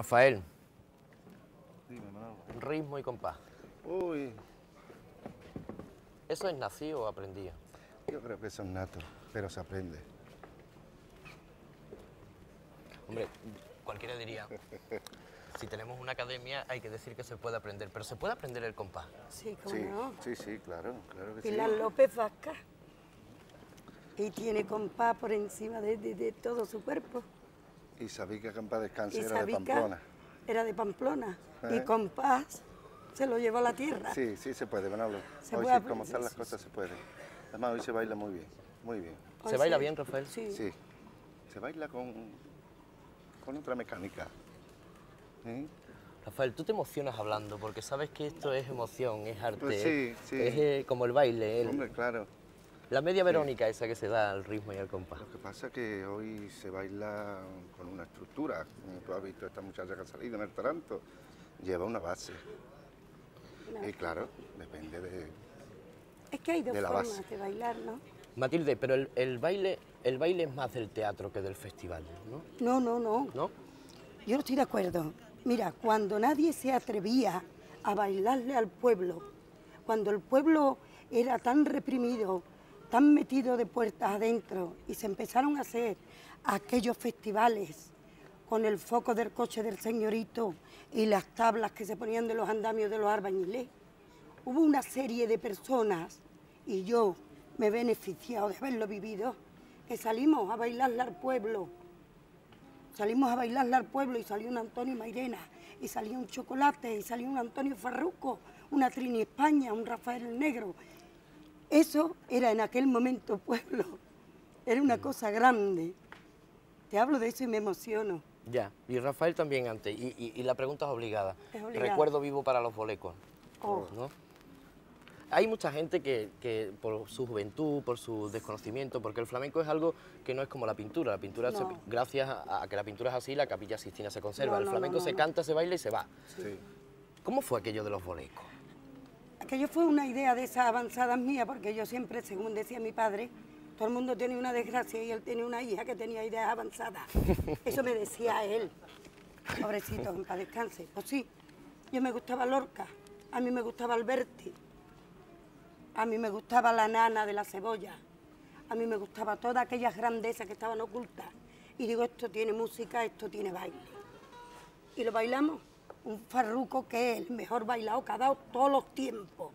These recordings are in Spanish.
Rafael. Dime, Manolo. Ritmo y compás. Uy, ¿Eso es nacido o aprendido? yo creo que eso es nato, pero se aprende. Hombre, cualquiera diría, si tenemos una academia hay que decir que se puede aprender, pero ¿se puede aprender el compás? Sí, cómo Sí, no. sí, claro que sí. Pilar López Vázquez. Y tiene compás por encima de todo su cuerpo. Y sabí que Campa Descanse Y era de Sabica Pamplona. era de Pamplona. ¿Eh? Y compás se lo llevó a la tierra. Sí, sí se puede, Manolo. Se Hoy puede sí, como aprender, están las sí, cosas, se puede. Además, hoy se baila muy bien, muy bien. ¿Se baila bien, Rafael? Sí. Sí, se baila con otra mecánica. ¿Eh? Rafael, tú te emocionas hablando porque sabes que esto es emoción, es arte. Pues sí, sí. Es como el baile. Hombre, claro. La media verónica esa que se da al ritmo y al compás. Lo que pasa es que hoy se baila con una estructura. Como tú has visto, esta muchacha que ha salido en el taranto lleva una base. Claro. Y claro, depende de... Es que hay dos de la formas base. de bailar, ¿no? Matilde, pero el baile es más del teatro que del festival, ¿no? No. ¿No? Yo no estoy de acuerdo. Mira, cuando nadie se atrevía a bailarle al pueblo, cuando el pueblo era tan reprimido, tan metido de puertas adentro, y se empezaron a hacer aquellos festivales con el foco del coche del señorito y las tablas que se ponían de los andamios de los albañiles, hubo una serie de personas, y yo me he beneficiado de haberlo vivido, que salimos a bailarle al pueblo. Salimos a bailarle al pueblo y salió un Antonio Mairena, y salió un Chocolate, y salió un Antonio Farruco, una Trini España, un Rafael el Negro. Eso era en aquel momento pueblo, era una cosa grande. Te hablo de eso y me emociono. Ya, y Rafael también antes, y la pregunta es obligada. Es obligada. Recuerdo vivo para los bolecos, Oh. ¿no? Hay mucha gente que por su juventud, por su desconocimiento, porque el flamenco es algo que no es como la pintura. La pintura, No. gracias a que la pintura es así, la Capilla Sixtina se conserva. No, el no, flamenco no, se no. canta, se baila y se va. Sí. ¿Cómo fue aquello de los bolecos? Aquello fue una idea de esas avanzadas mías, porque yo siempre, según decía mi padre, todo el mundo tiene una desgracia y él tiene una hija que tenía ideas avanzadas. Eso me decía él. Pobrecito, en paz descanse. Pues sí, yo me gustaba Lorca, a mí me gustaba Alberti, a mí me gustaba la nana de la cebolla, a mí me gustaba todas aquellas grandezas que estaban ocultas. Y digo, esto tiene música, esto tiene baile. Y lo bailamos. Un Farruco que es el mejor bailado que ha dado todos los tiempos.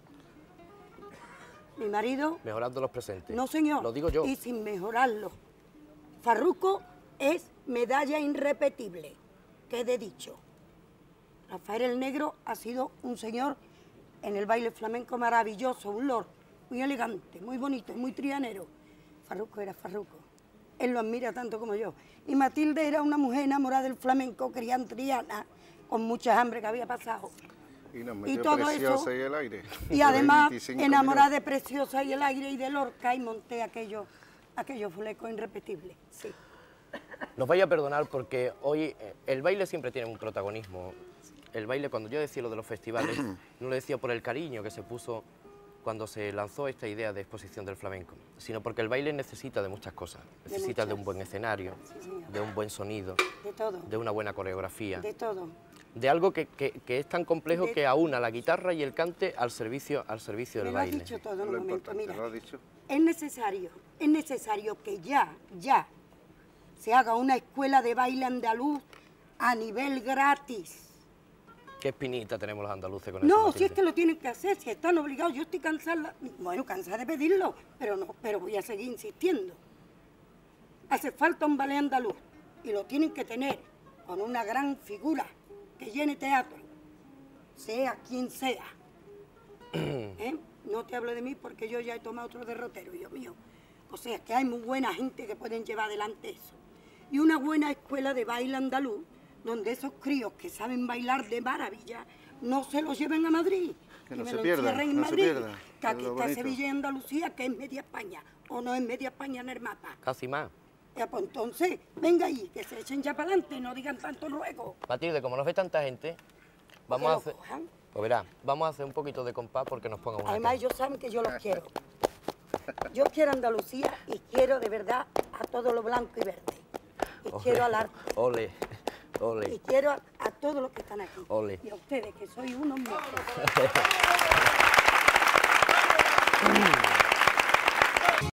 Mi marido... Mejorando los presentes. No, señor. Lo digo yo. Y sin mejorarlo. Farruco es medalla irrepetible, quede dicho. Rafael el Negro ha sido un señor en el baile flamenco maravilloso, un lord, muy elegante, muy bonito, muy trianero. Farruco era Farruco. Él lo admira tanto como yo. Y Matilde era una mujer enamorada del flamenco, criada en Triana, con mucha hambre que había pasado. Y nos Y metió todo Preciosa eso, y el aire. y además 25 enamorada minutos. de Preciosa y el aire y de Lorca, y monté aquellos flecos irrepetibles. Sí. Nos vaya a perdonar porque hoy el baile siempre tiene un protagonismo. El baile, cuando yo decía lo de los festivales, no lo decía por el cariño que se puso cuando se lanzó esta idea de exposición del flamenco, sino porque el baile necesita de muchas cosas. Necesita de un buen escenario, Sí, señor. de un buen sonido, De todo, de una buena coreografía, de todo. de algo que es tan complejo De- que aúna la guitarra y el cante al servicio Me del lo has baile. dicho todo en un Lo momento. importante, Mira, lo has dicho. es necesario que ya se haga una escuela de baile andaluz a nivel gratis. Qué espinita tenemos los andaluces con eso. No, Matilde. si es que lo tienen que hacer, si están obligados, yo estoy cansada, bueno, cansada de pedirlo, pero voy a seguir insistiendo. Hace falta un ballet andaluz y lo tienen que tener con una gran figura que llene teatro, sea quien sea. ¿Eh? No te hablo de mí porque yo ya he tomado otro derrotero, Dios mío. O sea, que hay muy buena gente que pueden llevar adelante eso. Y una buena escuela de baile andaluz, donde esos críos que saben bailar de maravilla, no se los lleven a Madrid. Que no me se lo pierdan, encierren en no se Madrid, pierdan, que es aquí lo está bonito. Sevilla y Andalucía, que es media España, o no es media España en el mapa. Casi más. Ya, pues entonces, venga ahí, que se echen ya para adelante, no digan tanto luego. Matilde, como nos ve tanta gente, vamos Que a lo hacer... cojan. Pues verá, vamos a hacer un poquito de compás porque nos pongan una Además, caña. ellos saben que yo los quiero. Yo quiero Andalucía y quiero de verdad a todo lo blanco y verde. Y quiero al arte. Ole. Ole. Y quiero a todos los que están aquí. Ole. Y a ustedes, que sois unos monstruos.